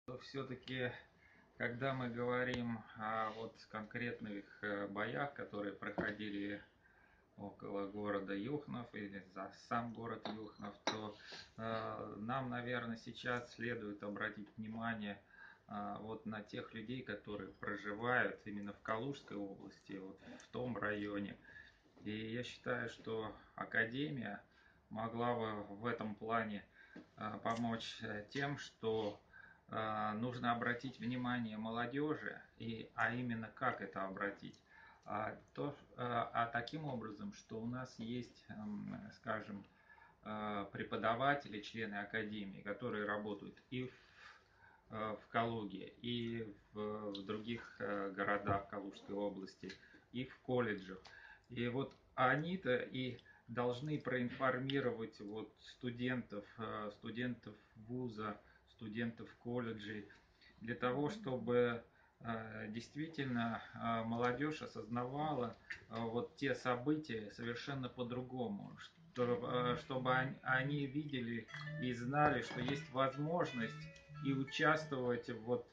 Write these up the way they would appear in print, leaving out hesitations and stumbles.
Все-таки, когда мы говорим о вот конкретных боях, которые проходили около города Юхнов или за сам город Юхнов, то нам, наверное, сейчас следует обратить внимание вот на тех людей, которые проживают именно в Калужской области, вот в том районе. И я считаю, что Академия могла бы в этом плане помочь тем, что нужно обратить внимание молодежи, а именно как это обратить. Таким образом, что у нас есть, скажем, преподаватели, члены Академии, которые работают и в Калуге, и в других городах Калужской области, и в колледжах. И вот они-то и должны проинформировать вот студентов вуза, студентов колледжей, для того, чтобы действительно молодежь осознавала вот те события совершенно по-другому, чтобы они видели и знали, что есть возможность и участвовать вот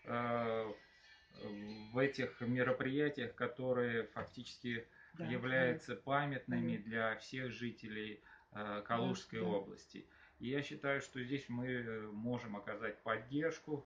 в этих мероприятиях, которые фактически являются памятными для всех жителей Калужской области. И я считаю, что здесь мы можем оказать поддержку